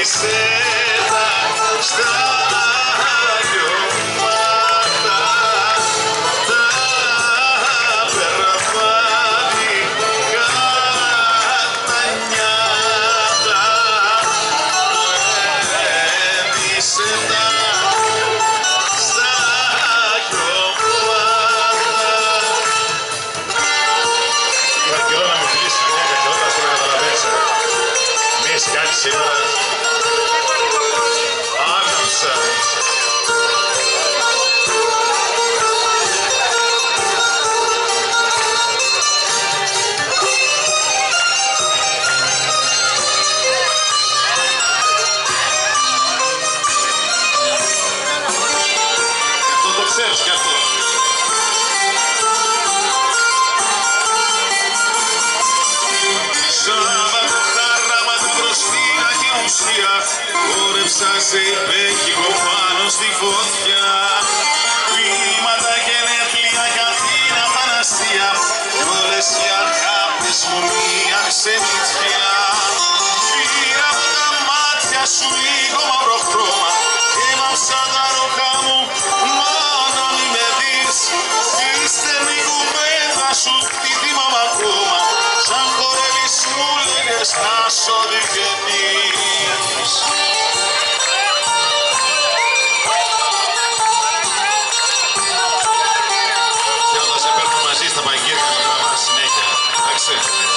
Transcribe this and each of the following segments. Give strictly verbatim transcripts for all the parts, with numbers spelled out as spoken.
σένα στα λιώματα τα περβάνικα τα νιάτα μου έμεισε τα στα λιώματα. Είχα καιρό να μου φιλήσει καμιά κακαιότητα, τώρα καταλαβαίνεις. Μη έχεις κάνει σήμερα. Άναψα. Αυτό το ξέρεις κι αυτό. Σάββατο χάραμα του μπροστίνα και ουσία χόρεψα σε υπέχικο πάνω στη φωτιά. Βήματα γενέθλια για την αθανασία κι όλες οι αγάπες μου μία ξενιτιά. Πήρα από τα μάτια σου λίγο μαύρο χρώμα και έμαψα τα ρούχα μου μόνο μη με δεις. Τη στενή κουβέντα σου τη θυμάμαι ακόμα σαν χορεύεις μου λέγες να σ' οδηγενείς. Και όταν σε παίρνω μαζί στα παγκύρια να τραβάς συνέχεια, εντάξει.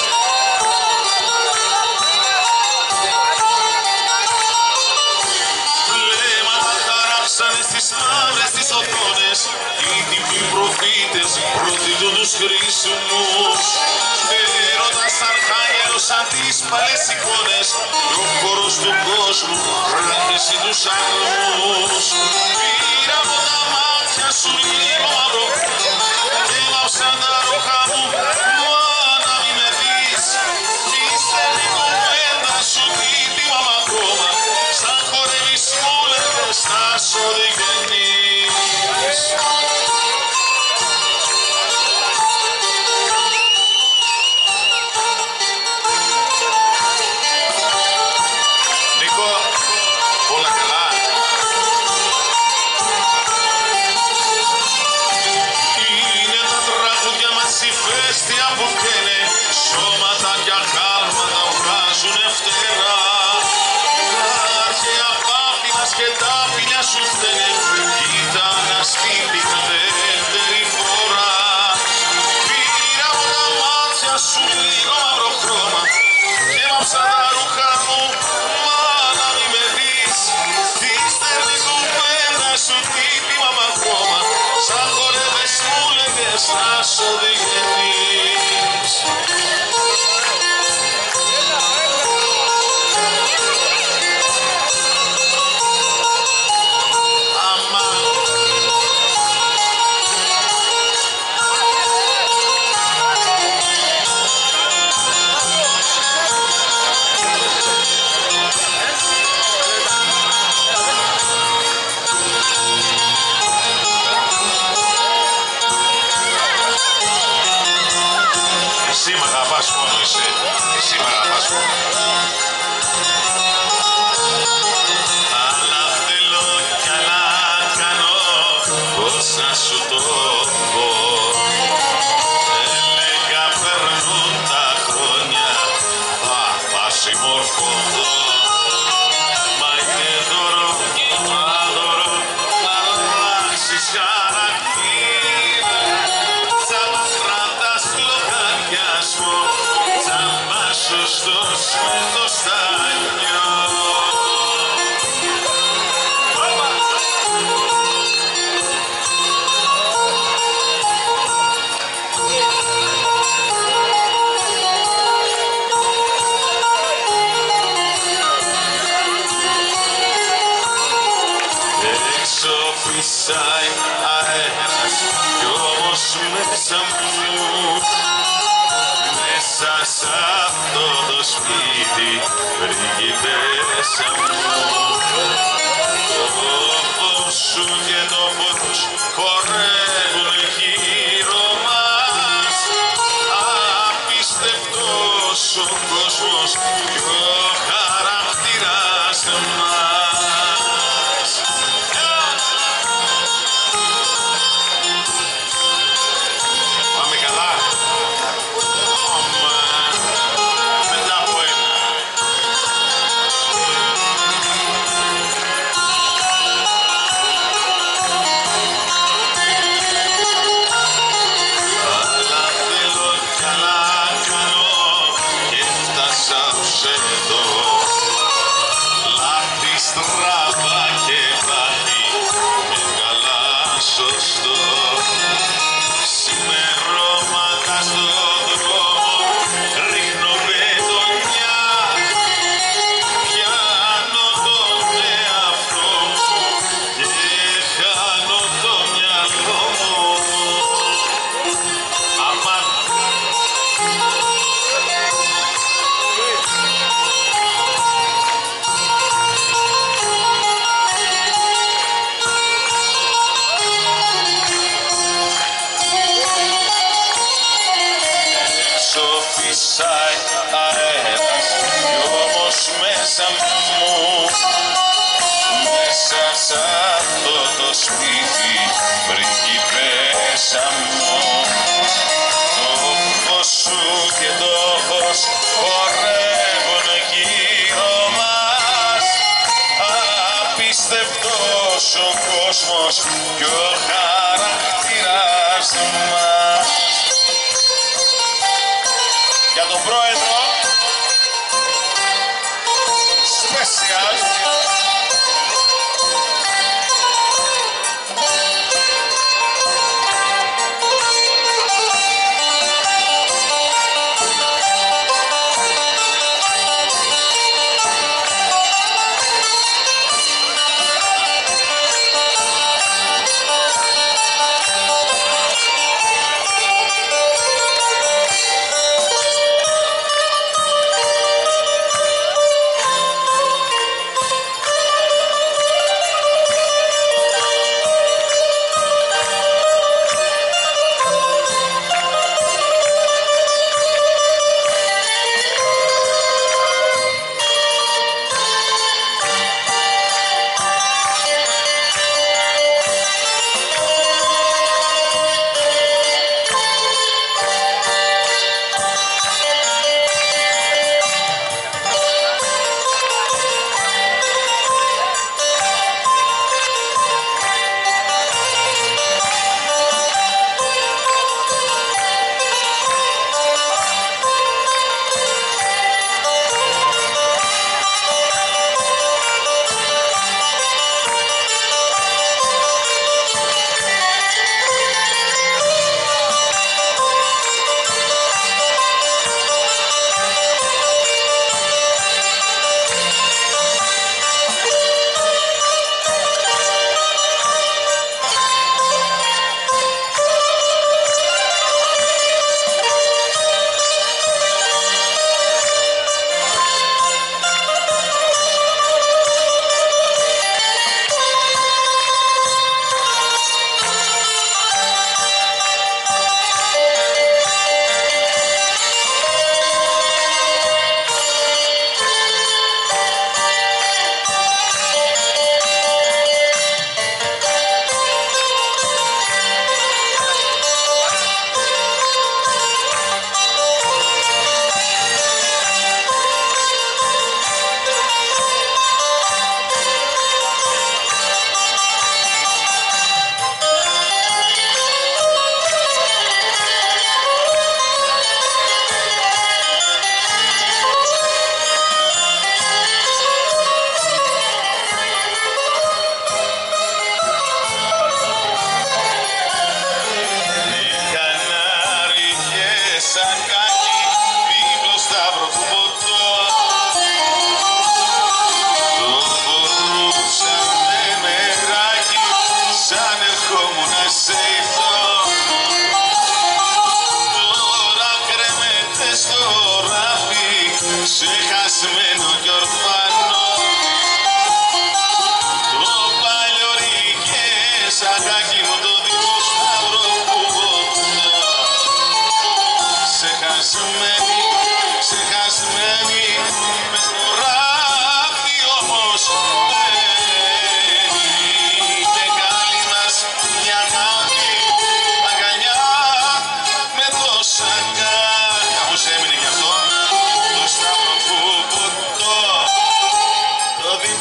Βλέμματα χαράψανε στις μαύρες τις οθόνες οι τυποί προφήτες προτείνουν τους χρήσιμους. Έρωτας αρχάγγελος σαν τις παλιές εικόνες κι ο χώρος του κόσμου ράγγισε τους αγμούς. Πήρα από τα μάτια σου λίγο μαύρο και έμαψα τα ρούχα μου μόνο μη με δεις. Τη στενή κουβέντα σου τη θυμάμαι ακόμα σαν χορεύεις μου λέγες να σ' οδηγενείς. Νίκο, όλα καλά. Είναι τα τραγούδια μας ηφαίστεια που καίνε, σώματα κι αγάλματα βγάζουνε φτερά. Τα αρχαία πάπινας και τα ποινιά σου φταίνε, κοίτα να στείληκα δεύτερη φορά. Πήρα από τα μάτια σου λίγο μαύρο χρώμα και έμαψα τα ρούχα μου μάνα μη με δεις. Τη στενή κουβέντα σου τη θυμάμαι ακόμα σαν χορεύες μου λέγες να σ' οδηγενείς. Εσύ μ' αγαπάς μόνο εσύ, εσύ μ' αγαπάς μόνο. Αλλά θέλω κι άλλα κάνω, πώς να σου το πω. Έλεγα περνούν τα χρόνια, θα πας συμμορφωθώ. Μα είναι δώρο, αδώρο, να αλλάξεις χαρακτήρα. Κρατάς λογαριασμό, τσάμπα σωστός με το στάνιο. Έξω φυσάει αέρας κι όμως μέσα μου, μέσα σ' αυτό το σπίτι πριγκιπέσα μου. Το φως σου και το φως χορεύουν γύρω μας. Απίστευτος ο κόσμος κι ο χαρακτήρας μας. Πάμε καλά. Μετά από ένα. Αλλά θέλω καλά κάνω και φτάσα ως εδώ. Λάθη στραβά και πάθη και καλά σωστό. Σημερώματα στον δρόμο ρίχνω πετονιά. Πιάνω τον εαυτό μου και χάνω το μυαλό μου. Αμάν. Έξω φυσάει αέρας κι όμως μέσα μου, μέσα σ' αυτό το σπίτι πριγκιπέσα μου. Το φως σου και το φως χορεύουν γύρω μας. Απίστευτος ο κόσμος κι ο χαρακτήρας μας. Για τον πρόεδρο Special.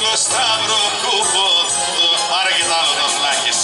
Σταυροκούμπο. Πάρε και τ' άλλο τον Λάκης.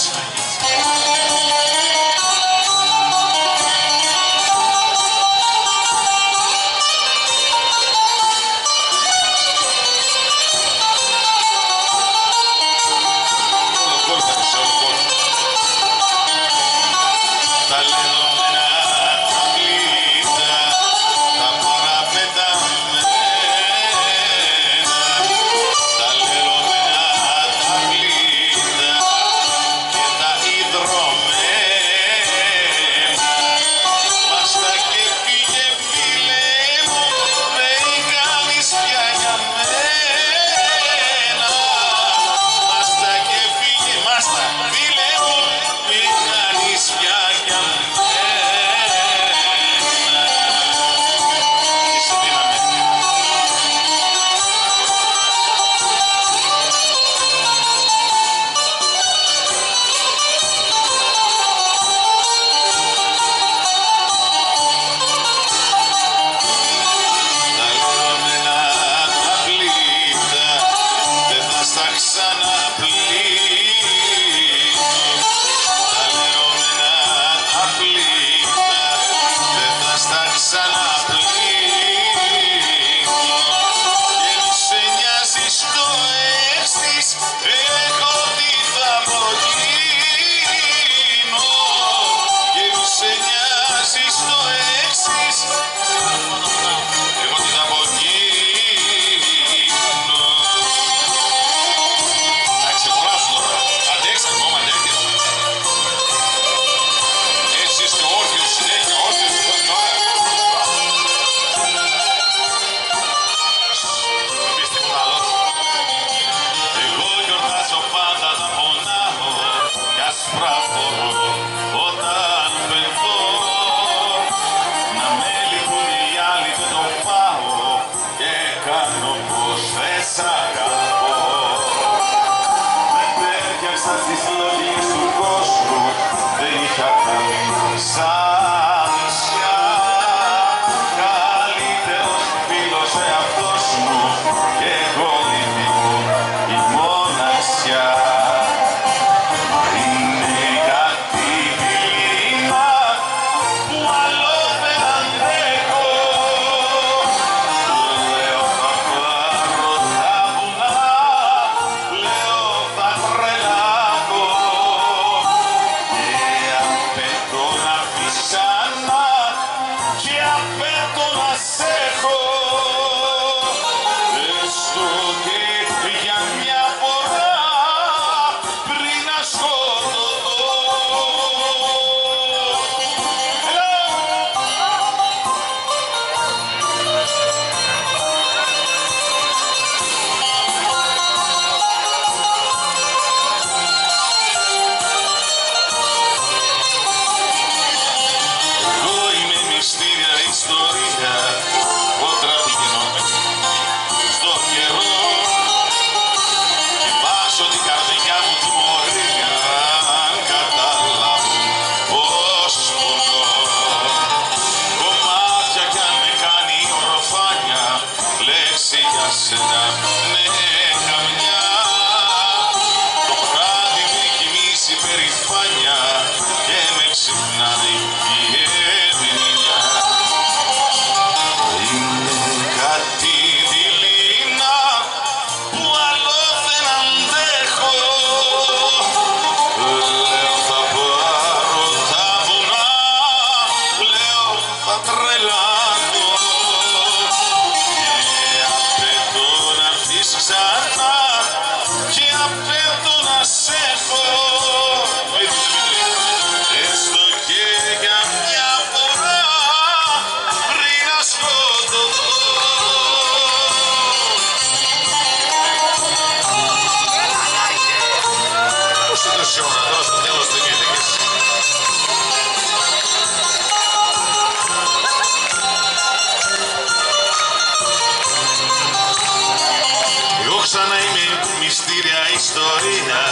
Ξανά είμαι μυστήρια ιστορία,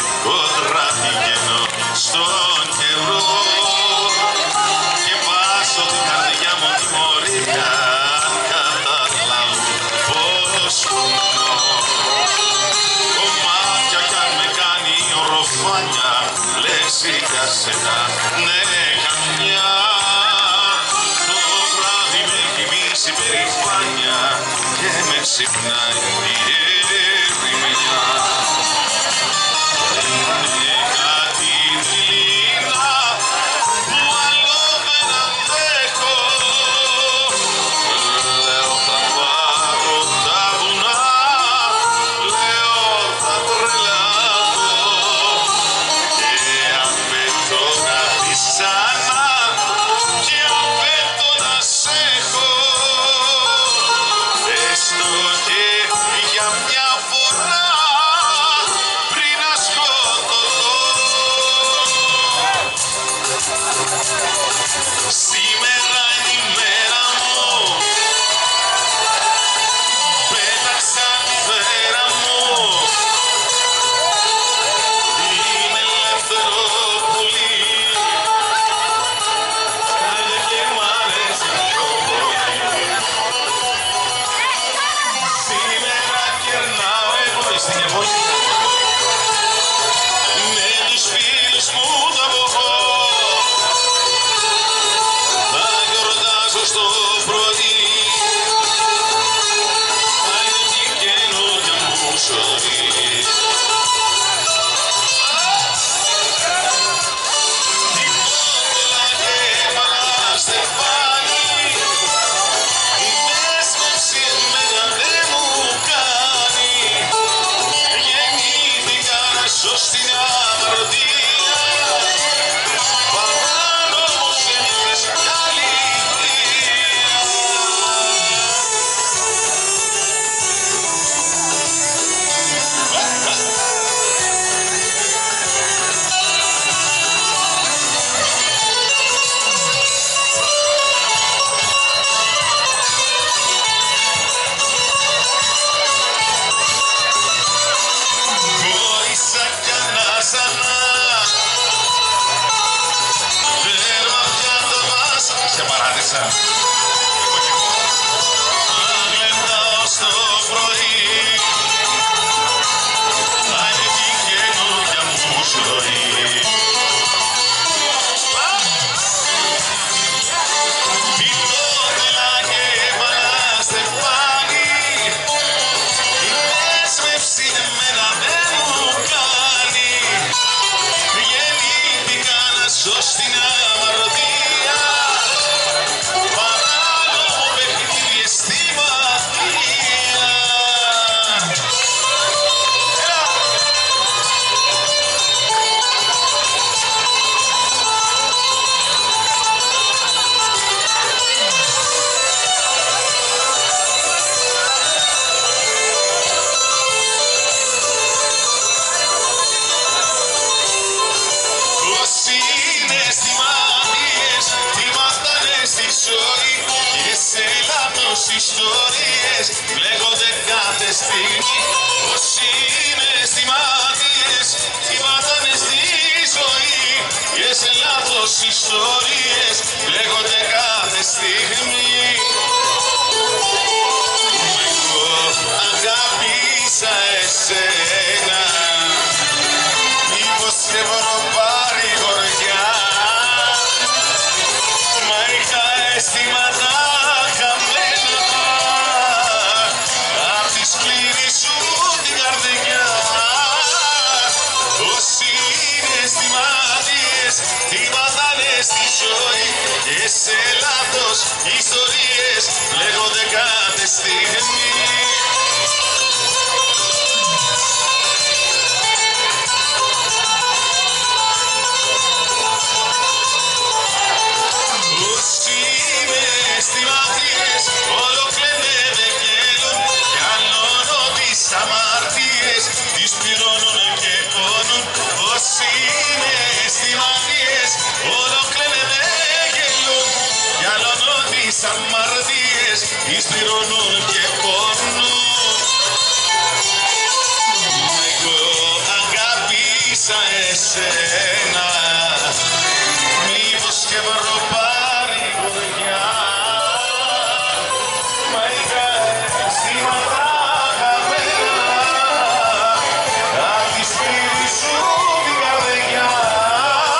κόντρα πηγαίνω στον καιρό και βάζω την καρδιά μου τιμωρία, αν καταλάβω πως πονώ. εσύ για σένα, ναι καμιά. Το βράδυ με κοιμήσει περηφάνια και με ξυπνάει η ερημιά. Είναι κάτι δειλινά που άλλο δεν αντέχω. Λέω θα πάρω τα βουνά, λέω θα τρελαθώ και απαιτώ να δεις ξανά και απαιτώ να σ' έχω, έστω και για μια φορά πριν να σκοτωθώ. Σήμερα είναι η μέρα μου, πέταξα τη μέρα μου, είμαι ελεύθερο πουλί, άντε και μ' αρέσει πιο πολύ. Σήμερα κερνάω εγωιστή και πολύ με τους φίλους μου θα βγω, θα γιορτάζω στο πρωί, θα είναι την καινούργια μου ζωή. Την κόκκολα και Παναστεφάνη, η δέσμευση εμένα δεν μου κάνει. Γεννήθηκα να ζω στην αμαρτία, παράνω μου σε νύχτες αλήθεια. Χώρισα κι ανάσανα, τέρμα πια τα βάσανα. Σε παράτησα. Αν γλεντάω στο πρωί, θα είναι την καινούργια μου ζωή. Πιτώτελα και Παναστεφάνη, η δέσμευση εμένα δεν μου κάνει. Γεννήθηκα να ζω στην αμαρτία, παράνομο παιχνίδι στη μαθία. Όσοι είναι αισθηματίες, θυμάτανε στη ζωή και σε λάθος ιστορίες μπλέκονται κάθε στιγμή. Όσοι είναι αισθηματίες, θυμάτανε στη ζωή και σε λάθος ιστορίες μπλέκονται κάθε στιγμή. Εγώ αγάπησα εσένα, μήπως και βρω πάρει γοριά, μα είχα αισθήματα χαμένα απ' τη σκληρή σου την καρδιά. Όσοι είναι αισθηματίες, θυμάτανε στη ζωή και σε λάθος ιστορίες μπλέκονται κάθε στιγμή. Όσοι είναι αισθηματίες, όλο κλαίνε με γέλουν κι άλλον τις αμαρτίες τις πληρώνουν και πόνουν. Όσοι είναι αισθηματίες, όλο κλαίνε με γέλουν κι άλλον τις αμαρτίες τις πληρώνουν και πόνουν. Εγώ αγάπησα εσένα, μήπως και βρω πάρει γοριά, μα είχα αισθήματα χαμένα απ' τη σκληρή σου την καρδιά.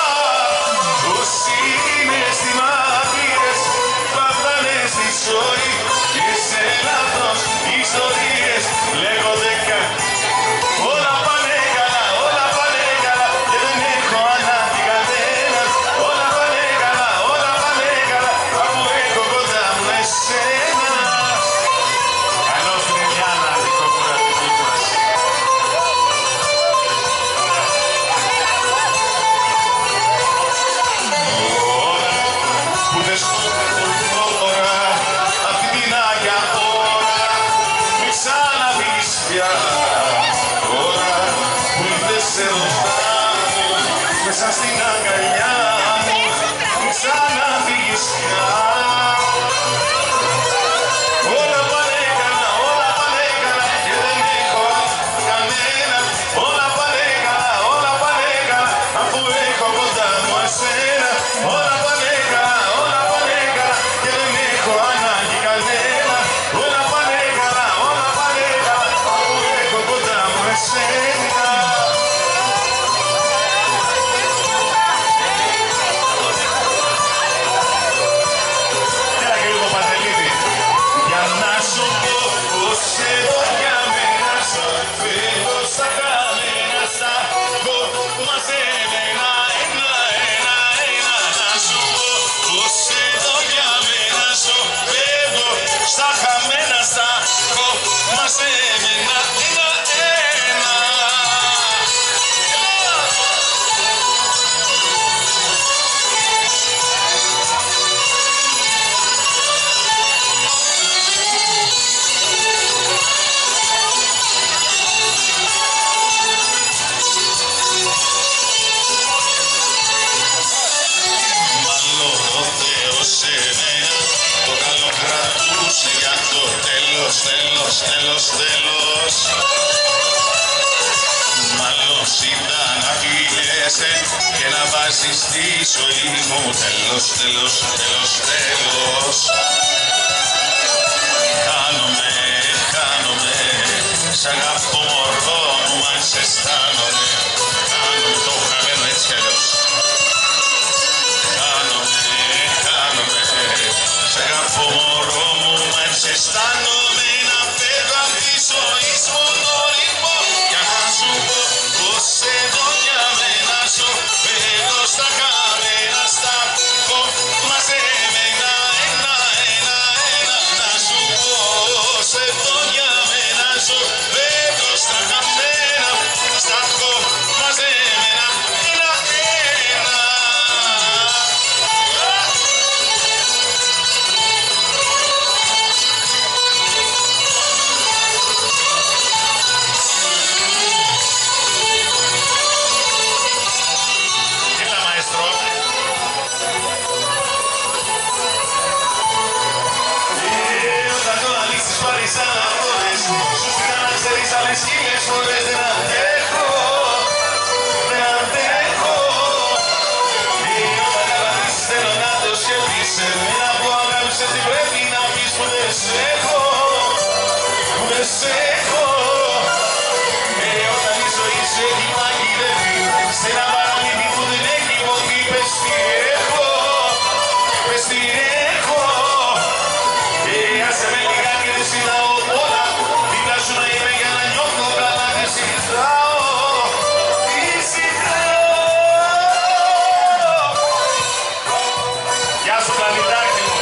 βάζεις στη ζωή μου τέλος, τέλος, τέλος, τέλος. Χάνομαι, χάνομαι, σ' αγαπώ μωρό μου, μα σε αισθάνομαι. Χάνομαι, το χαμένο έτσι κι αλλιώς. Χάνομαι, χάνομαι, σ' αγαπώ μωρό μου, μα σε αισθάνομαι. Να φεύγω απ' τη ζωή μου το ρυθμό για να σου πω πως εδώ για μένα ζω. Παίζω στα χαμένα, στα πω μαζεμένα ένα, ένα, ένα. Να σου πω πως εδώ για μένα ζω. Παίζω στα χαμένα, στα πω μαζεμένα ένα, ένα. Έλα, μαέστρο. Όταν το ανοίξεις πάρεις αναφορές, σου στείλα να ξέρεις άλλες χίλιες φορές. Δεν αντέχω, δεν αντέχω. Όταν καταλήξεις θέλω να το σκεφτείς. Εμένα που αγάπησες τι πρέπει να πεις που δεν σ' έχω, που δεν σ' έχω. Όταν η ζωή σου έχει παγιδευτεί σε ένα παραμύθι που δεν έχει ποτή, πες τι έχω, πες τι έχω. Άσε με λιγάκι, δεν συντάω όλα. Δίπλα σου να είμαι για να νιώθω καλά. Τι συντάω, τι συντάω. Γεια σου πλανητάκι μου.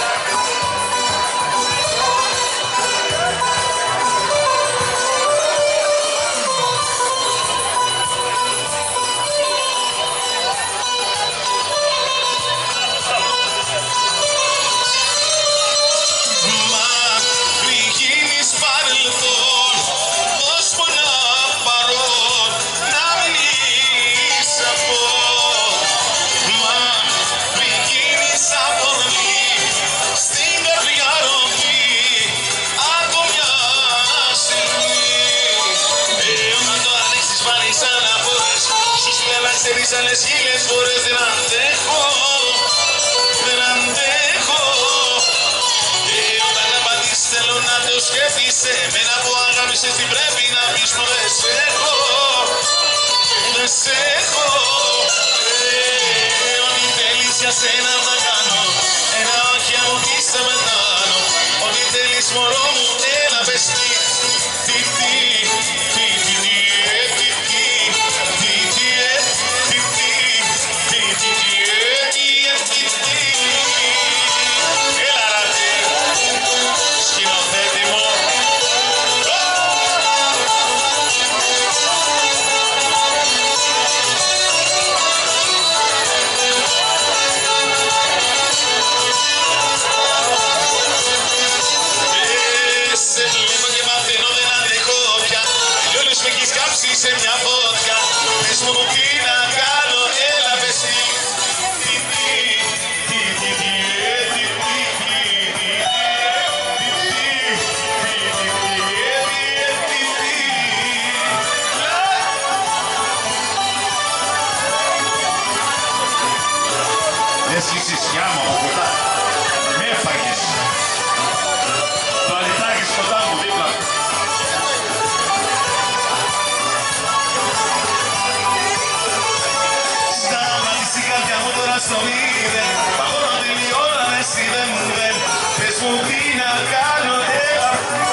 Μα πριν γίνεις παρελθόν, ως πολλά παρόν, να μην είσαι αυτό. Μα πριν γίνεις αφορμή, στην καρδιά ρομμή, άκου μια στιγμή. Ε, όταν το ανοίξεις πάρεις αναφορές, σου στείλα να ξέρεις άλλες χίλιες φορές. Δεν αντέχω, δεν αντέχω. Όταν απαντήσεις θέλω να το σκέφτεις. Εμένα που αγάπησες τι πρέπει να πεις που δεν σ' έχω, δεν σ' έχω. Ό,τι θέλεις για σένα θα κάνω, ένα όχι αν μου πεις θα πεθάνω. Ό,τι θέλεις μωρό μου έλα πες τι, τι, τι, τι, τι, τι, ε, τι, τι, τι, τι, ε, τι, τι, τι, τι, τι, ε, τι, ε, τι, τι. Έλα ρατσί, σκηνοθέτη μου. Ε, σε βλέπω και μαθαίνω δεν αντέχω πια. Λιώνεις με έχεις κάψει σε μια φωτιά. Πες μου τι να κάνω, έλα πες τι, τι, τι, τι, τι, τι, ε, τι, τι, τι, τι, εσύ σισιά μου από κοντά. Με έφαγες. Το αλυτάκι κοντά μου δίπλα. Σταματήσεις η καρδιά μου τώρα στο μηδέν. Παγώνω τελειώνα εσύ δεν μου δεν. Πες μου τι να κάνω, έλα.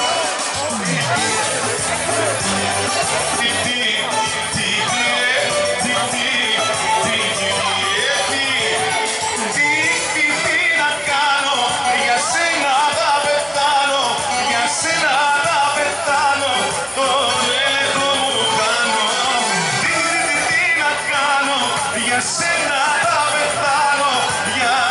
Τι, τι, τι, τι, ε, τι, τι, τι, τι, ε, τι. Τι, τι, τι να κάνω, για σένα θα πεθάνω, για σένα θα πεθάνω, τον έλεγχο μου κάνω. Τι, τι, τι, τι να κάνω, για σένα θα πεθάνω, για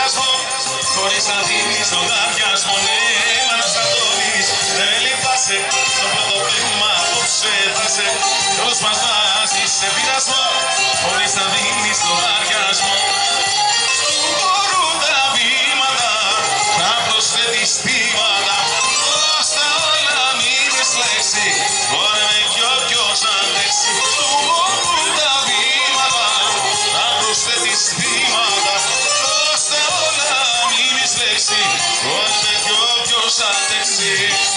πειρασμό, χωρίς να δίνεις λογαριασμό. Ναι, μα να σαν το δεις, δεν λυπάσαι. Το πρώτο βλέμμα απόψε θα σε όλους μας βάζεις σε πειρασμό, χωρίς να δίνεις λογαριασμό. Στου μπορούν τα βήματα, θα προσθέτεις θύματα. Στα όλα μην πεις λέξη, χωράμε κι όποιος αντέξει. Στου μπορούν τα βήματα, θα προσθέτεις θύματα. Στα όλα μην πεις λέξη, χωράμε κι όποιος αντέξει.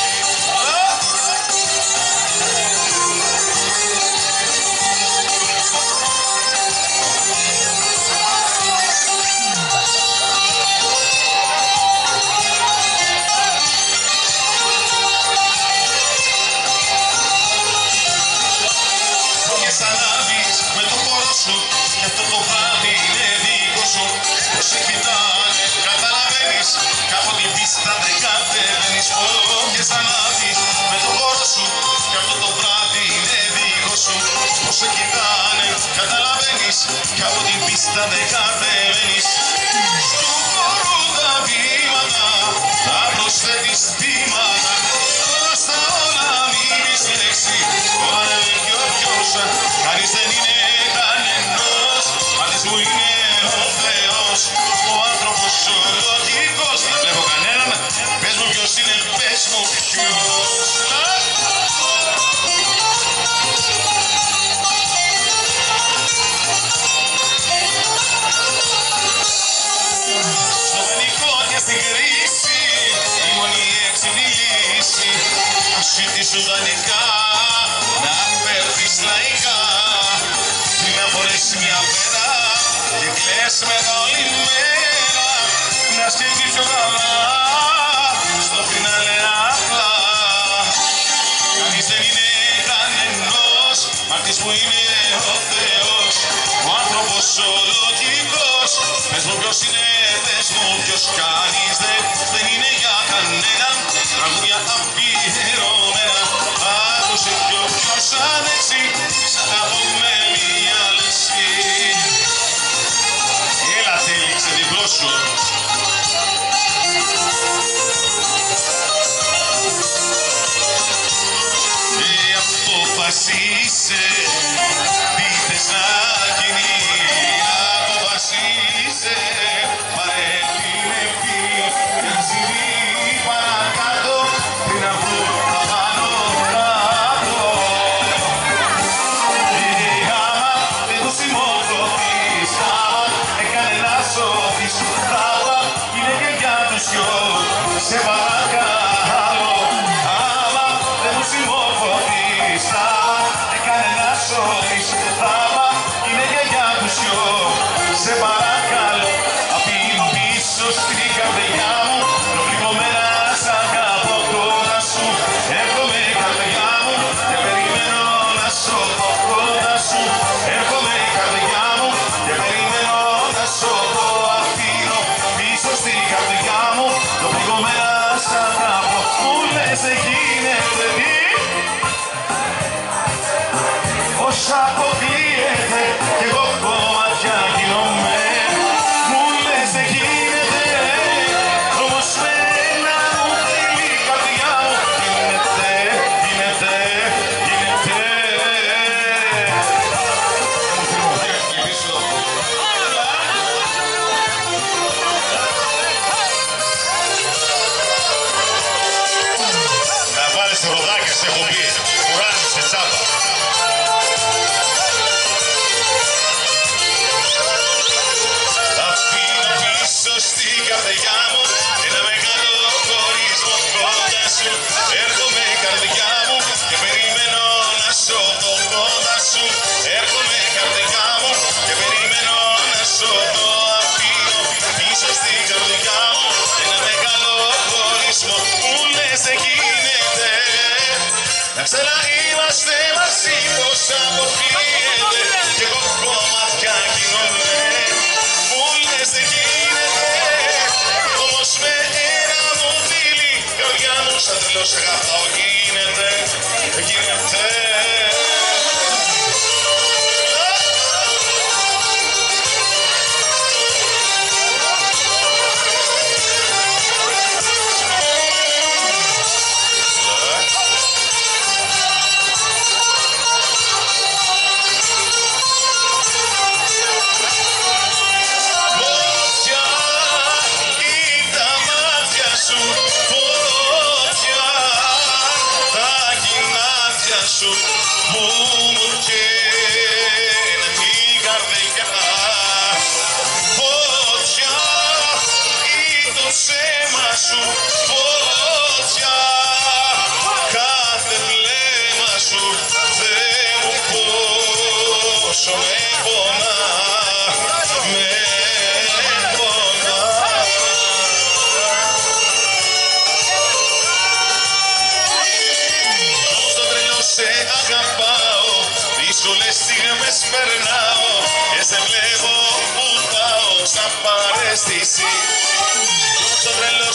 Και αυτό το βράδυ είναι δικό σου. Πώς σε κοιτάνε, καταλαβαίνεις, κάπου την πίστα δεν κατεβαίνεις. Φόβες ανάβεις με το χώρο σου. Και αυτό το βράδυ είναι δικό σου. Πώς σε κοιτάνε, καταλαβαίνεις, κάπου την πίστα δεν κατεβαίνεις. Στου χώρου τα βήματα, θα προσθέτεις θύματα. Στα όλα μην πεις λέξη, χωρέ κι όποιος, κανείς δεν είναι κανένας. Μάτις μου είναι ο Θεός, ο άνθρωπος ο λογικός. Δεν βλέπω κανέναν, πες μου ποιος είναι, πες μου ποιος. Στο πανικό και στην κρίση, η μόνη έξυπνη λύση. Ασύτη σου δανεικά, να φέρθεις λαϊκά. Πριν να φορέσει μια μέρα και κλαις μεγάλη μέρα. Να σκέφτεις πιο καλά, στο φινάλε απλά. Κανείς δεν είναι κανένας, μάρτης που είναι ο Θεός, ο άνθρωπος ο λογικός. Πες μου ποιος είναι, πες μου ποιος, κανείς δεν, δεν είναι για κανέναν. Τραγούδια αφιερωμένα, άκουσε κι όποιος αντέξει, σ' αγαπώ με μια λέξη. Έλα τέλειξε διπλό σου. Και αποφασίσε τι θες να γίνει. Αποφασίσε, πάρε την ευθύνη και να συμβεί παρακάτω πριν να βρουν τα πάνω κάτω. Και άμα δεν το συμμορφωθείς, άμα έκανε να σωθείς, άμα είναι και για τους δυο, σε παρακαλώ. Άμα δεν μου συμμορφωθείς, άμα έκανε να σωθείς, άμα είναι και για τους δυο, σε παρακαλώ. Αφήνω πίσω στην καρδιά μου, προβλημωμένα σ' αγαπώ κοντά σου. Έρχομαι καρδιά μου και περιμένω να σωθώ κοντά σου. Έρχομαι καρδιά μου και περιμένω να σωθώ. Αφήνω πίσω στην καρδιά μου, προβλημωμένα σ' αγαπώ. Μου λες δεν γίνεται τι, όσα αποκλείεται κι εγώ κομμάτια γίνομαι. Μου λες δεν γίνεται, όμως με ένα μου θέλει η καρδιά μου. Γίνεται, γίνεται, γίνεται. Να βάλεις το ροδάκια, σε έχω πει, κουράζεις σε τσάπα. Αφήνω πίσω στην καρδιά μου ένα μεγάλο χωρισμό κοντά σου. Έρχομαι καρδιά μου και περιμένω να σωθώ κοντά σου. Έρχομαι καρδιά μου και περιμένω να σωθώ. Αφήνω πίσω στην καρδιά μου ένα μεγάλο χωρισμό. Μου λες δεν γίνεται, να ξαναείμαστε μαζί, πως αποκλείεται κι εγώ κομμάτια γίνομαι. Μου λες δεν γίνεται, όμως με ένα μου φίλι, καρδιά μου σαν τρελός αγαπάω. Γίνεται, γίνεται.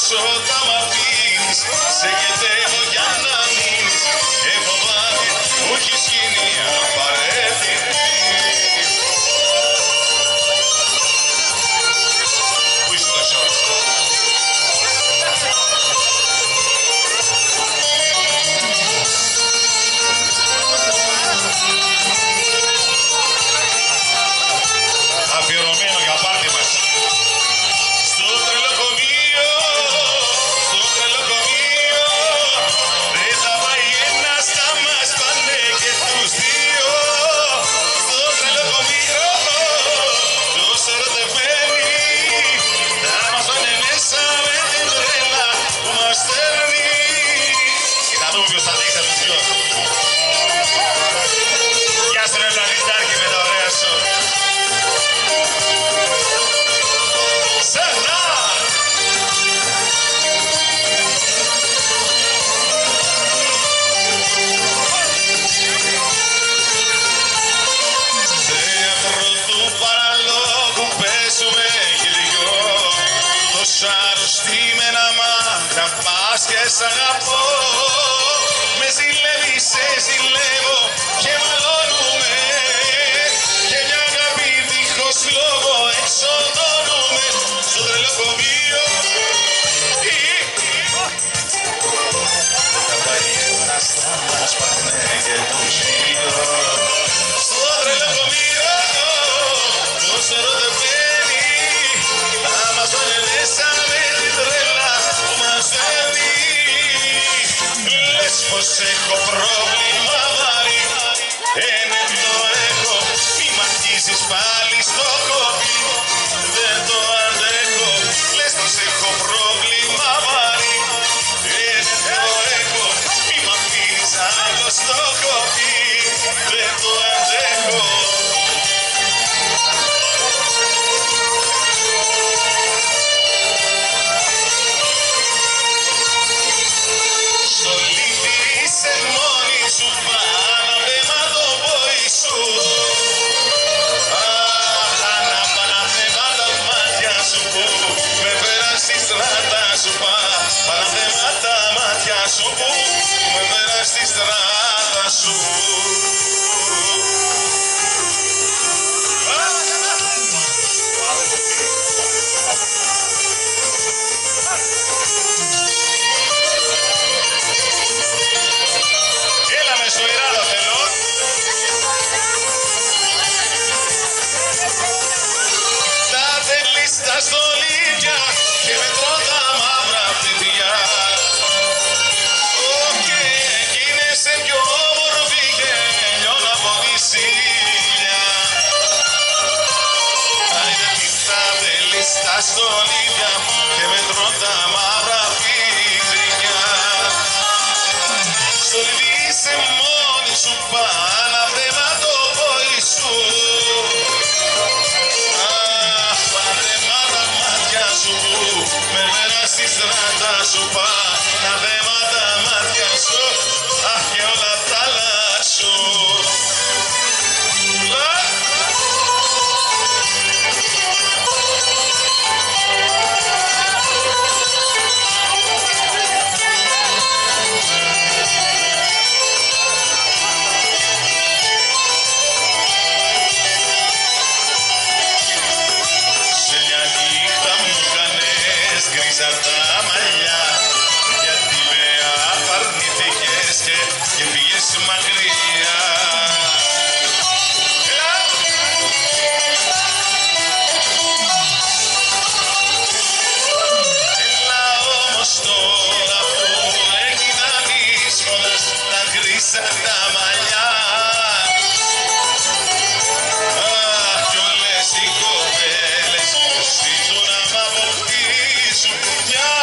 όταν μ' αφήνεις. Σε γετεύω για να μείνεις και φοβάμαι μου έχεις γίνει απαραίτητη. Πού είσαι το σόρ? Αφιερωμένο για πάρτι μας. Στο τρελοκομείο, στο τρελοκομείο, δεν θα πάει ένας, θα μας πάνε και τους δύο. Στο τρελοκομείο, τόσο ερωτευμένοι, θα μας πάνε μέσα με την τρέλα που μας στέλνει. Κοίτα δούμε ποιος θα δείξει τους δυο. Γεια σου ρε Πλανητάρχη με τα ωραία σου. Σανά! Θέατρο του παραλόγου παίζουμε και δυο. Τόσο αρρωστήμενα μάτια πας και σ' αγαπώ. Με ζηλεύεις, σε ζηλεύω και μαλώνουμε. Και μια αγάπη δίχως λόγο εξοδώνουμε. Στο τρελοκομείο. Θα πάει ένας, θα μας πάνε και τους δύο. Στο τρελοκομείο, τόσο ερωτευμένοι, θα μας πάνε μέσα με την τρέλα που μας φέρνει. Λες πως έχω πρόβλημα βάρη, ε ναι το έχω, μη μ' αρχίσεις πάλι στο κόμπι. Δεν το αντέχω, λες πως έχω πρόβλημα βάρη, ε ναι το έχω, μη μ' αφήνεις άλλο στο κόμπι. Δεν το αντέχω. Στο λίδι είσαι μόνη σου, παναθέμα το πόη σου. Αχ, παναθέμα τα μάτια σου που με φέραν στη στράτα σου. Παναθέμα τα μάτια σου που με φέραν στη στράτα σου. Έλα με στο Ιράδο θέλω. Τα θέλεις τα στολίδια και μετρώ τα μαύρα παιδιά. Και γίνεσαι πιο όμορφη και λιώνω από τη σίλια. Άιντε τι τα θέλεις τα στολίδια και μετρώ τα μαύρα παιδιά. Στο λίδι είσαι μόνη σου, παναθέμα το πόη σου. Αχ, παναθέμα τα μάτια σου με μέρα στη στράτα σου. Παναθέμα τα μάτια σου, αχ και όλα τα άλλα σου. Σε μια νύχτα μου κάνες γκρίζα τα μαλλιά, γιατί με απαρνηθήκες και, και πήγες μακριά. Έλα! Έλα όμως τώρα που έγινα δύσκολας τα γκρίζα τα μαλλιά. Αχ, κι όλες οι κοπέλες ζητούν να μ' αποκτήσουν μια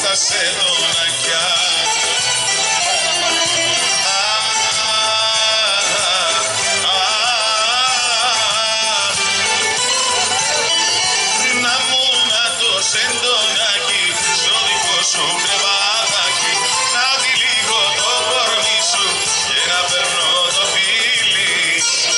στα σεντονάκια. Να μου να το σεντονάκι στο δικό σου κρεβάτακι, να τυλίγω το κορμί σου και να περνώ το φίλι σου.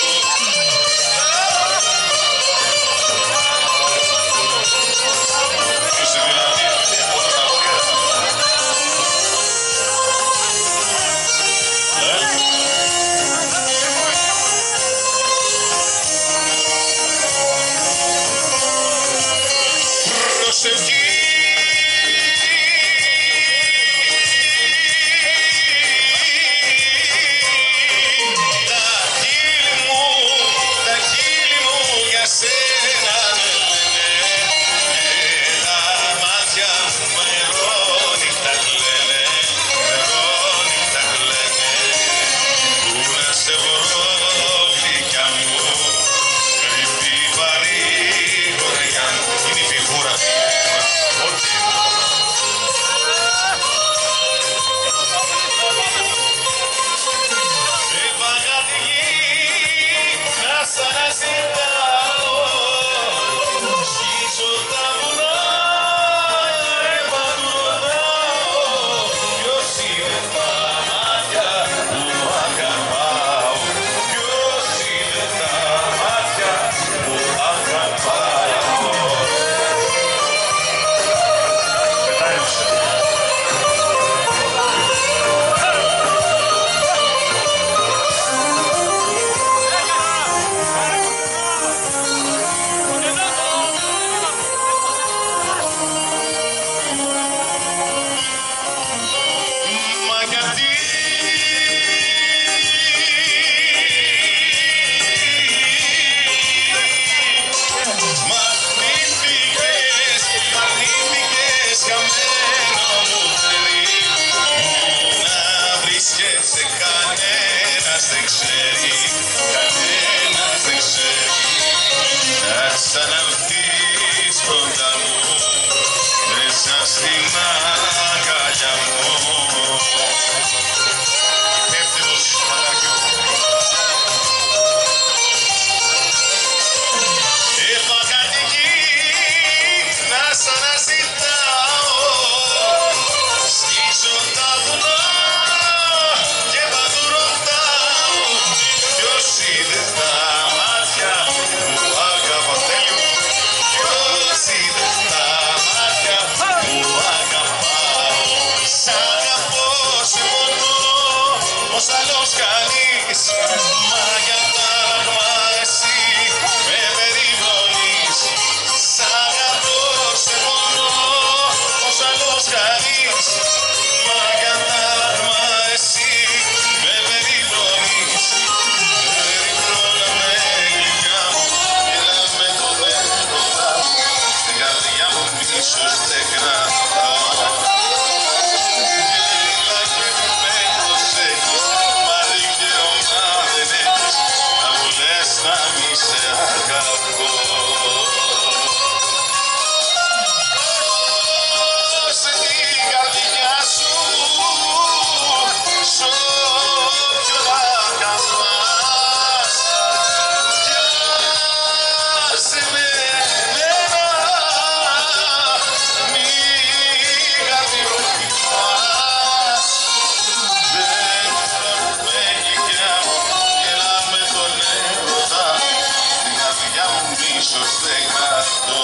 Προσευχή τα χείλη μου, τα χείλη μου για σένα λένε και τα μάτια μου μερόνυχτα κλαίνε, μερόνυχτα κλαίνε. Πού να σε βρω γλυκιά μου, κρυφή παρηγοριά μου. Είναι η φιγούρα. Έφαγα τη γη να σ' αναζητάω, σκίζω τα βουνά και παντού ρωτάω ποιος είναι τα μάτια που αγαπάω, ποιος είναι τα μάτια που αγαπάω. Μα γιατί, μα αρνήθηκες, μ' αρνήθηκες χαμένο μου παιδί, που να βρίσκεσαι κανένας δεν ξέρει, κανένας δεν ξέρει. Να ξαναρθείς κοντά μου, μέσα στην αγκαλιά μου. Υπεύθυνος Παναγιώ. Έφαγα τη γη να σ' αναζητάω, σκίζω τα βουνά και παντού ρωτάω ποιος είναι τα μάτια που αγαπάω. Ποιος είναι τα μάτια που αγαπάω. Σ' αγαπώ σε μόνο ως άλλος κανείς, μα για τάγμα εσύ με περιβολείς. Σ' αγαπώ σε μόνο ως άλλος κανείς, μα για τάγμα εσύ με περιβολείς. Περιφρόνα με γλυκιά μου, έλα με τον έρωτα μου, στην καρδιά μου πίσω στεγνά. Έλα και με προσέχεις, μα δικαίωμα δεν έχεις να μου λες να μη σε αγαπώ. Σε την καρδιά σου, σ' όποιον αγαπάς, κι άσε με εμένα, μη γραφειοκριτάς. Δεν με γλυκιά μου, έλα με τον έρωτα μου, στην καρδιά μου πίσω στεγνάτο.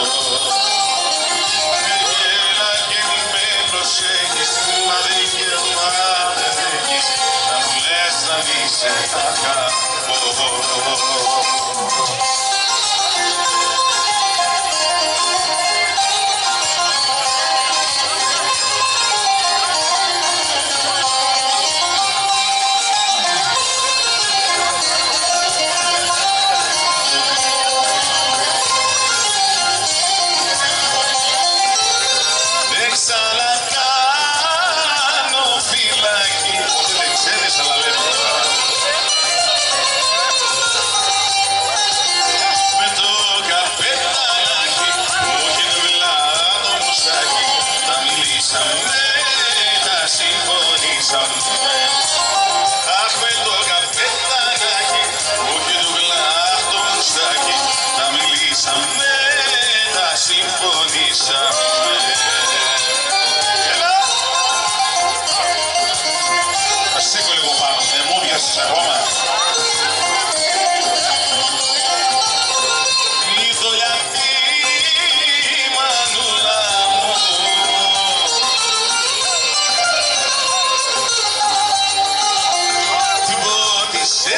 Έλα και μη με προσέχεις, μα δικαίωμα δεν έχεις να μου λες να μη σε αγαπώ. Δεν ξανακάνω φυλάκι, δεν ξέρεις αλλά λέμε τώρα.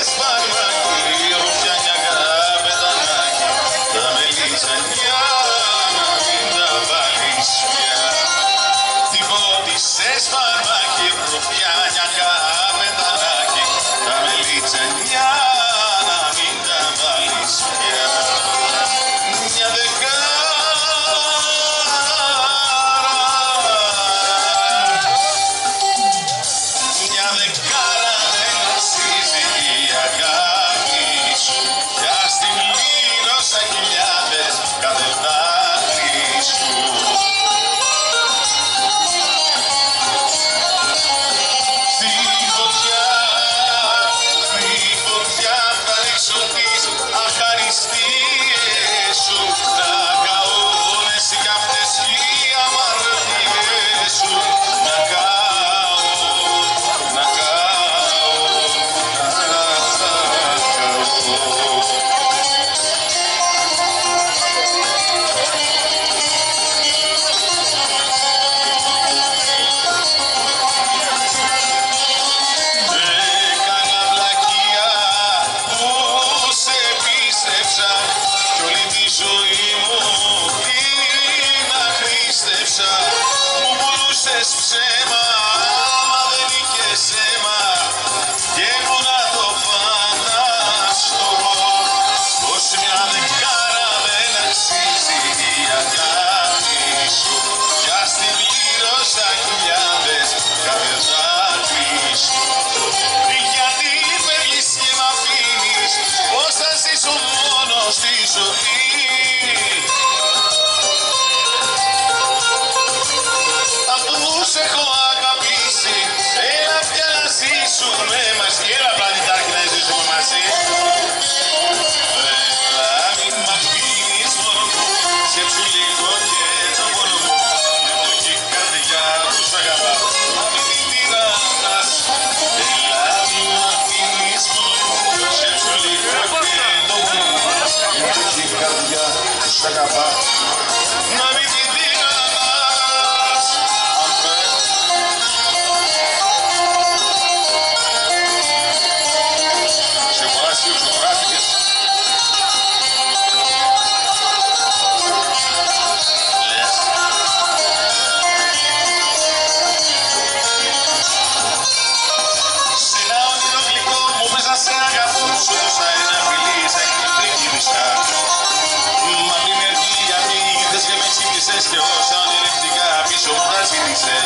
σπαρμάκι, ρουφιάνια καπετανάκι, τα μελιτζανιά να μην τα βάλεις πια. Τι πότισες σπαρμάκι, ρουφιάνια καπετανάκι, τα μελιτζανιά να μην τα βάλεις πια. Μια Μια δεκάρα δεν αξίζει η αγάπη σου, κι ας την πλήρωσα χιλιάδες κάθε δάκρυ σου. Στη φωτιά, στη φωτιά θα ρίξω τις αχαριστίες σου, να καούν εσύ κι αυτές οι αμαρτίες σου, να καούν, να καούν, να καούν. Έκανα βλακεία που σε πίστεψα κι όλη τη ζωή μου την αχρήστεψα. Μου πουλούσες ψέμα, μα δεν είχες αίμα, και πού να το φανταστώ, πως μια δεκάρα δεν αξίζει η αγάπη σου, κι ας την πλήρωσα χιλιάδες κάθε δάκρυ σου. Γιατί φεύγεις και μ' αφήνεις, πως θα ζήσω μόνος στη ζωή, αφού σε έχω αγαπήσει. Έλα πια να ζήσουμε μαζί, έλα πλανητάκι να ζήσουμε μαζί. Έλα μην μ' αφήνεις μόνο μου, σκέψου λίγο και το μόνο μου, με φτωχή καρδιά που σ' αγαπάω, να μην την τυραννάς. Έλα μην μ' αφήνεις μόνο μου, σκέψου λίγο και το μόνο μου, με φτωχή καρδιά που σ' αγαπάω, να μην την τυραννάς. Αμέ. Σε βάζει όσο γράφηκες. Λες. Σε ένα όνειρο γλυκό μου πες να σε αγαπώ, σου δώσα ένα φιλί σαν κρυφτρίκυρισα. Μα πριν έρθει η αυγή ήρθες και με ξύπνησες, κι όσα ονειρευτικά πίσω μου τα ζήτησες.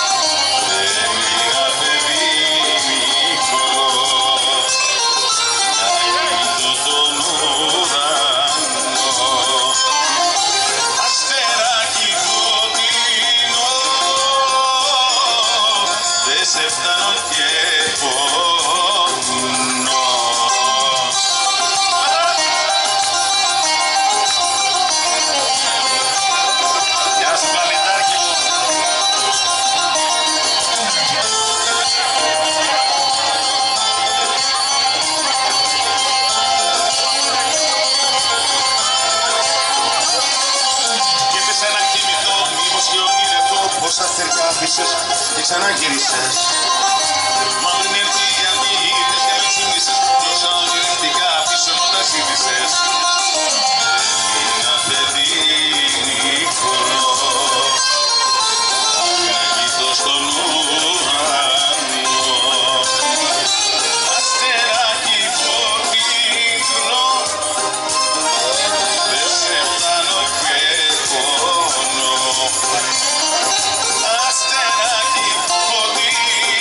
Ένα παιδί μικρό, να κοιτώ τον ουρανό, αστεράκι φωτεινό, δεν σε φτάνω και πονώ. Γεια σου πλανητάκι μου. Και έπεσα να κοιμηθώ, μήπως και ονειρευτώ, πως αστερικά άφησες και ξαναγύρισες. Μα πριν έρθει η αυγή ήρθες και με ξύπνησες, κι όσα ονειρευτικά πίσω μου τα ζήτησες. Ένα παιδί μικρό, να κοιτώ στον ουρανό, αστεράκι φωτεινό, δεν σε φτάνω και πονώ. Αστεράκι φωτεινό,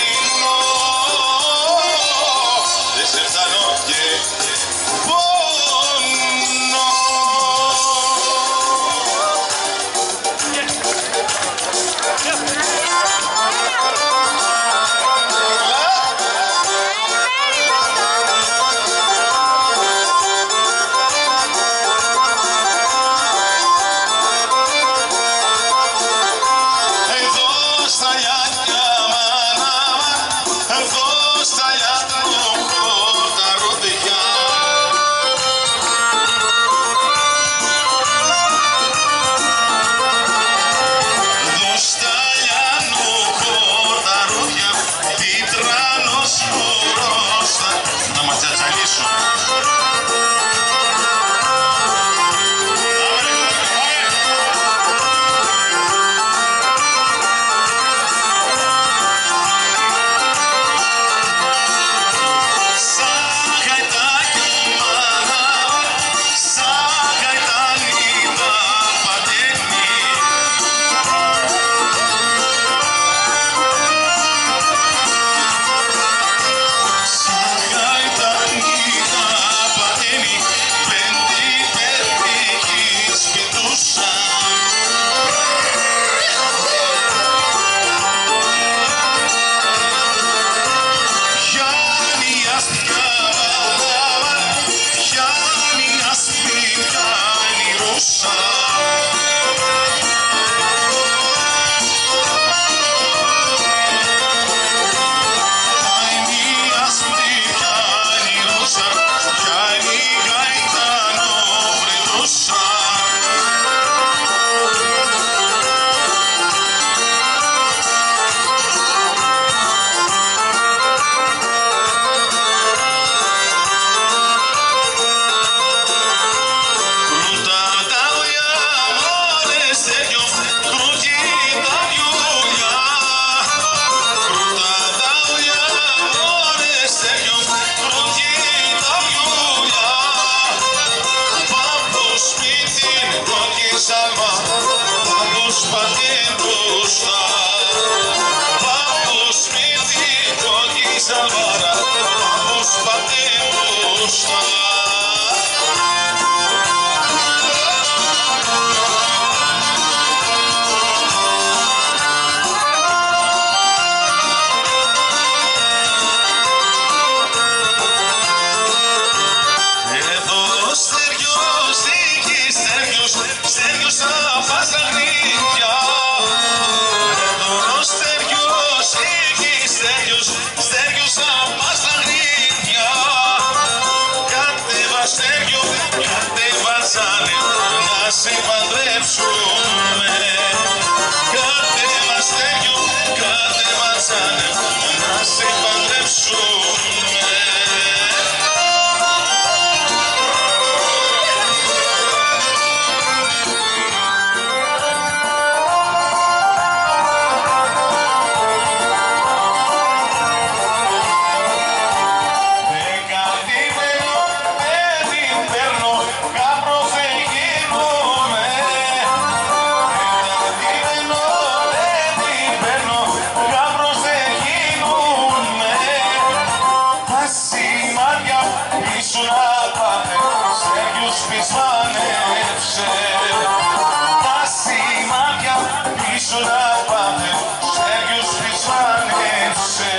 πίσω να πάμε, Σέργιος πισμάνευσε. Τα σημάδια πίσω να πάμε, Σέργιος πισμάνευσε.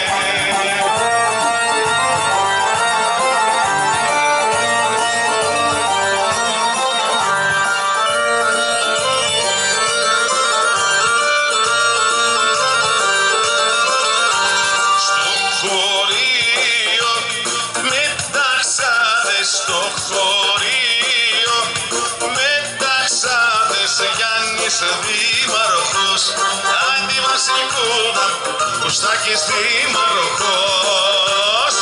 Στο χωρίο μεταξάδες Γιάννης Δήμαρχος, αντιβασιλικούδα Κωστάκης Δήμαρχος.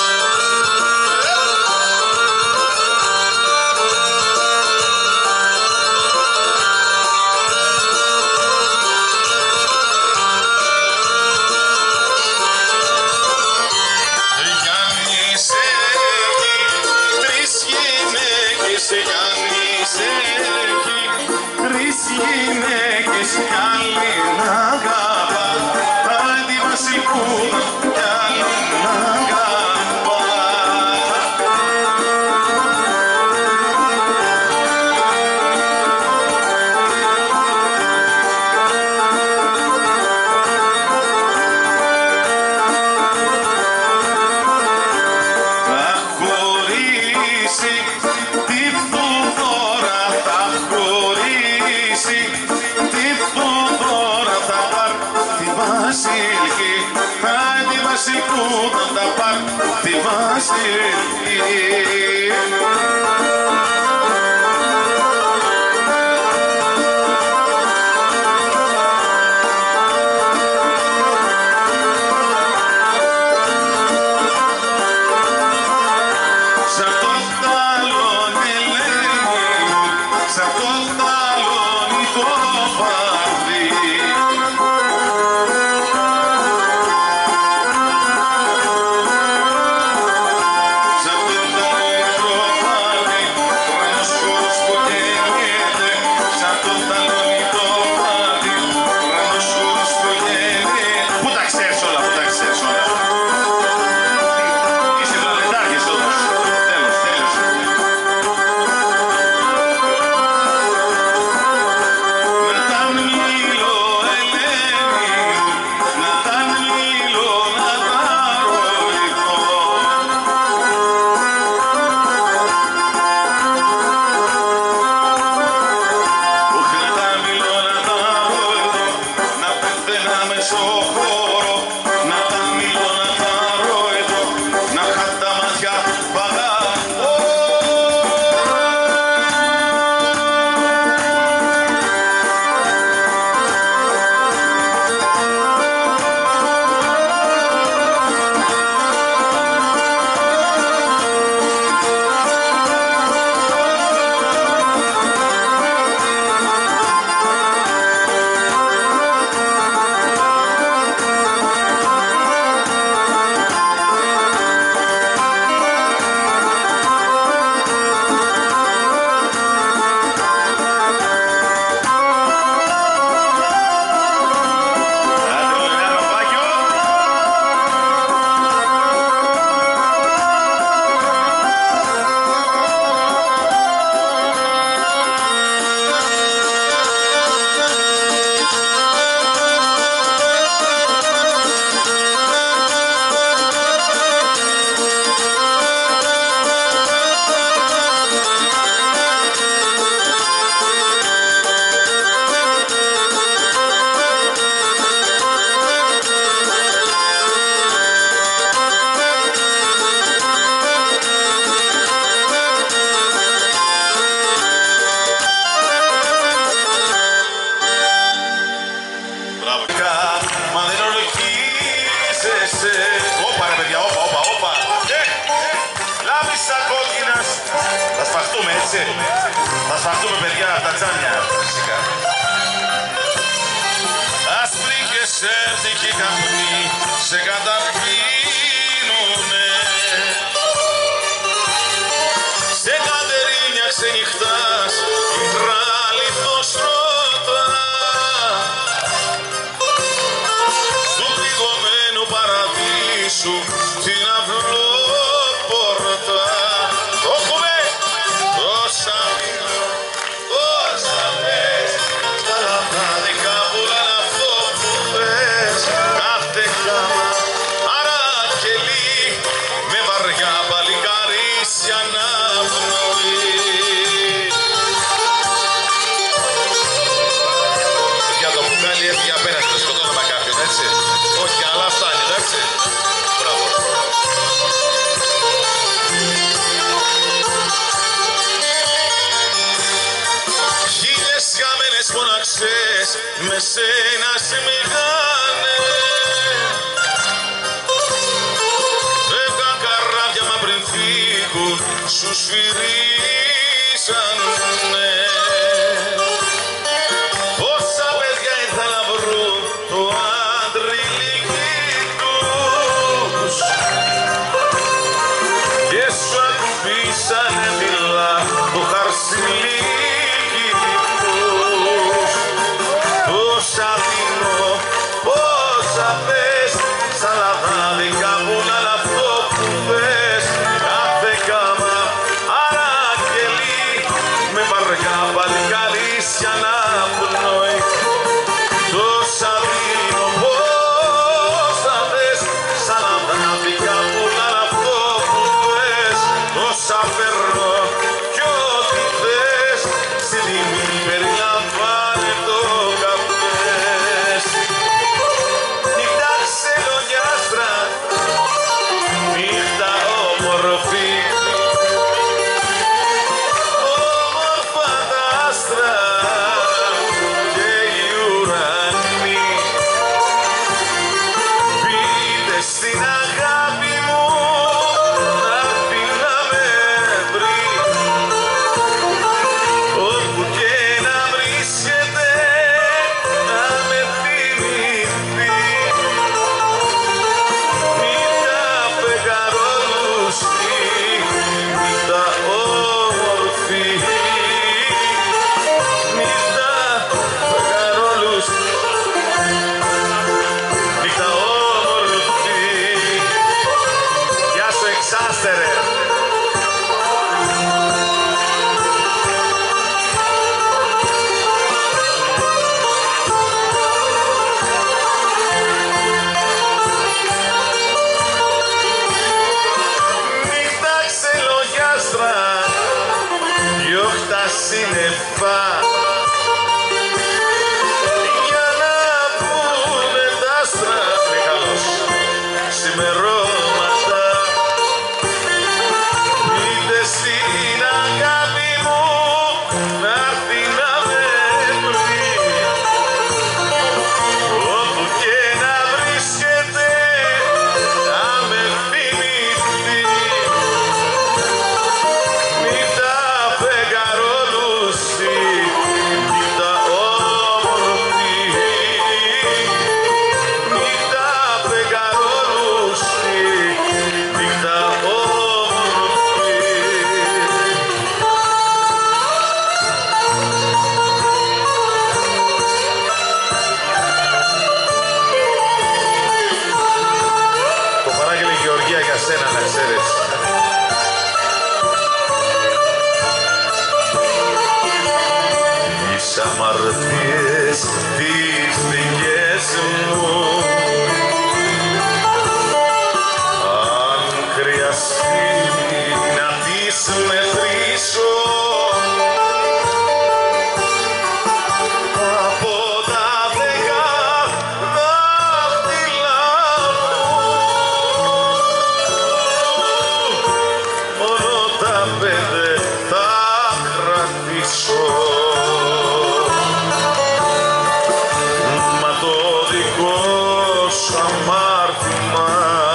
Γιάννης έχει τρεις γυναίκες κι άλλη να αγαπά, αντιβασιλικούδα κι άλλη να αγαπά. Θα χωρίσει τη φθοδόρα, θα χωρίσει τη φθοδόρα, θα πάρ' τη βασιλική, τη βασιλικούδα θα πάρ' τη βασιλική. Θα σφαχτούμε παιδιά από τα τσάνια. Άσπροι και σέρτικοι καπνοί σε καταπίνουνε, σε κατερίνια ξενυχτάς τράλιθος ρώτα, στου πληγωμένου παραδείσου την αυλόπορτα. με σένα σμιγάνε. Φεύγαν καράβια μα πριν φύγουν σου σφυρίζανε. Πόσα παιδιά ήρθαν να βρουν το αντριλίκι τους και σου ακουμπήσανε δειλά το χαρσιλίκι τους. Πόσα δίνω, πόσα θες, σαν λαδάδικα που να είναι αυτό που θες. Κάθε κάμα αναγγελεί με βαργά παλικαρίσια να πνοεί. Τόσα δίνω, πόσα θες, σαν λαδάδικα που να είναι αυτό που θες. Τόσα παίρνω κι ό,τι θες, στην τιμή περιλαμβάνε το καφές. Νύχτα ξελονιάστρα, νύχτα όμορφη, όμορφα τα άστρα και οι ουρανοί. Πείτε στην αγάπη μου να έρθει να με βρει, όπου και να βρίσκεται να με θυμηθεί. Νύχτα φεγγαρόλουστη, νύχτα όμορφη, νύχτα φεγγαρόλουστη, νύχτα όμορφη. Γεια σου εξάστερε. Νύχτα ξελογιάστρα, διώχτα σύννεφα για να πούνε τα άστρα. Μεγάλος ξημερώματα. Πείτε στην αγάπη μου να έρθει να με βρει, όπου και να βρίσκεται να με θυμηθεί. Νύχτα φεγγαρόλουστη, νύχτα όμορφη, νύχτα φεγγαρόλουστη, νύχτα όμορφη. Το παράγγειλε η Γεωργία για σένα, να ξέρεις. Τις αμαρτίες τις δικές μου, αν χρειαστεί να τις μετρήσω, από τα δέκα δάχτυλα μου, μόνο τα πέντε θα κρατήσω. Μα το δικό σου αμάρτημα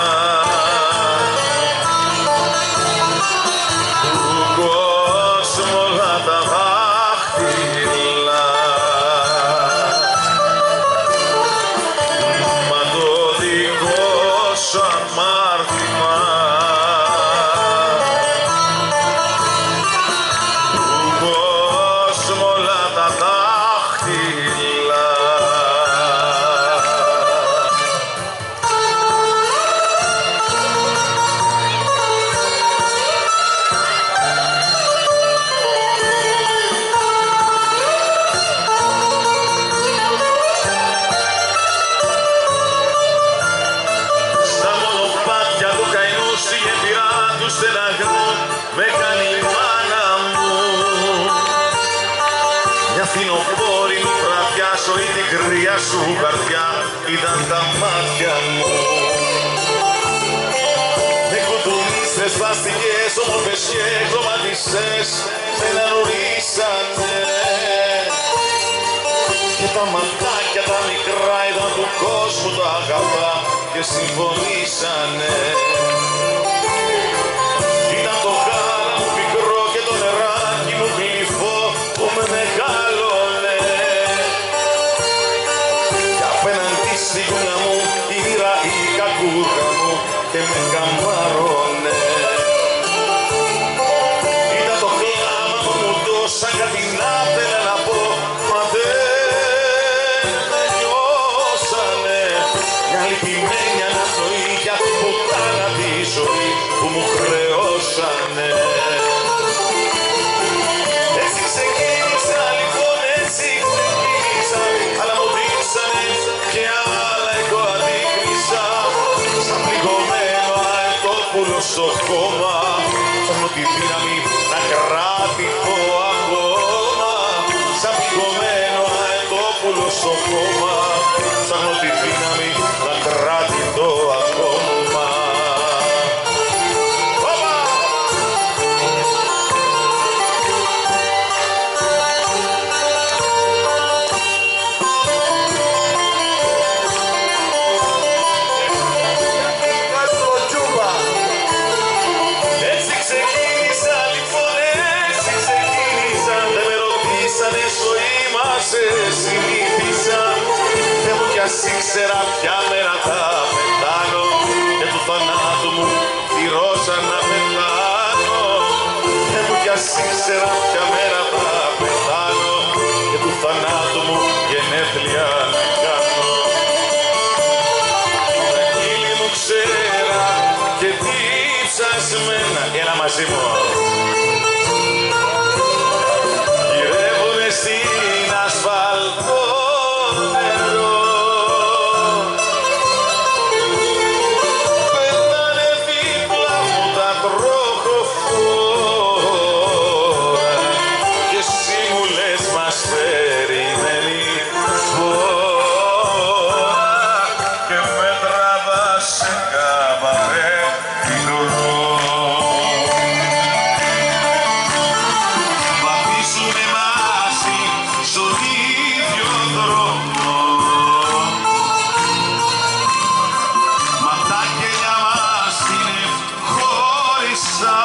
του κόσμου όλα τα δάχτυλα, μα το δικό σου αμάρτημα του κόσμου όλα τα δάχτυλα. Στα μονοπάτια του καηνού στη γέφυρα του στεναγμού με κάνει η μάνα μου. Μια φθινοπόρη βραδιά, ζωή την κρύα σου καρδιά ήταν τα μάτια μου. Με κουτουνίστρες βαστικές, όμορφες και χρωματισές με ανορίσανε. και τα ματάκια τα μικρά είδαν του κόσμου τα αγαθά και συμφωνήσανε. Ήταν το γάλα μου πικρό και το νεράκι μου γλυφό που με μεγάλωνε. Κι απέναντι στη γουνιά μου η μοίρα η κακούργα μου και με καμάρωνε. Ήταν το κλάμα μου μου τόσα κάτι να θέλα να πω, μα δεν με νιώσανε. Μια λυπημένη αναπνοή για αυτή που κάνα τη ζωή που μου χρεώσανε. Έτσι ξεκίνησα λοιπόν, έτσι ξεκίνησα, αλλά μου δείξανε και άλλα εγώ αντίκρισα. Σαν πληγωμένο αετόπουλο στο χώμα, ψάχνω τη δύναμη να κρατηθώ ακόμα. Σαν πληγωμένο αετόπουλο στο χώμα, ψάχνω τη δύναμη να κρατηθώ ακόμα. Έτσι ξεκίνησα λοιπόν, έτσι ξεκίνησα. Δεν με ρωτήσανε, ζωή μας συνήθισα. Δεν μου κι ας ήξερα ποια μέρα θα πεθάνω και του θανάτου μου πληρώσα να πεθάνω. Δεν μου κι ας ήξερα ποια μέρα θα πεθάνω και του θανάτου μου γενέθλια να κάνω. Τα χείλη μου ξέρα και διψασμένα, έλα μαζί μου, γυρεύουνε στην ασφαλτό νερό. Πετάνε δίπλα μου τα τροχοφόρα και εσύ μου λες μας περιμένει φορά και με τραβάς σε καμπαρέ κοινωνό. Βαδίσουνε μαζί στον ίδιο δρόμο, μα τα γέλια μας είναι χωριστά.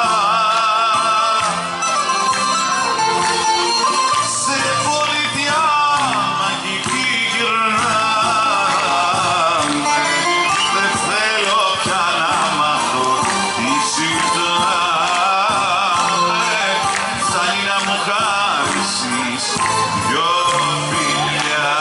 Σε πολιτιά μαγική γυρνάμε, δεν θέλω πια να μάθω τι ζητάμε. Φτάνει να μου χάρισεις δυο φιλιά.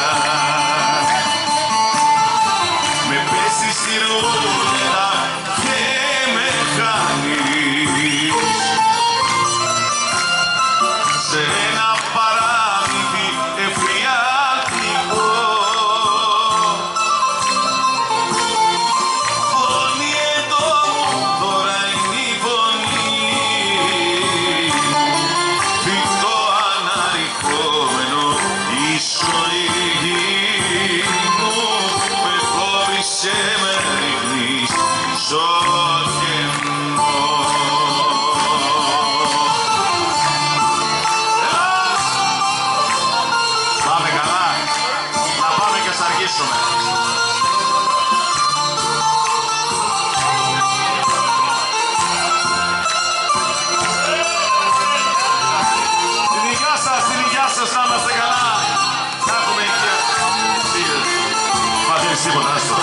Με πέσεις στη ρούχα και με χάνεις σε ένα παράμυθι εφριάτικο. Φωνή εδώ μου τώρα είναι η φωνή μου, φυκτό αναρριχόμενο η ζωή μου. Με κόβεις και με ρίχνεις στο κενό. Πάμε καλά, να πάμε και ας αργήσουμε. Την υγειά σας, την υγειά σας, να είμαστε καλά. Να έχουμε υγεία. Σίγουρα. Μα δεν είναι τίποτα, άστο.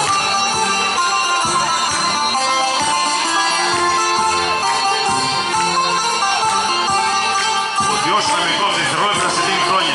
Ο Θεός να με κόβει δευτερόλεπτα σε δίνει χρόνια.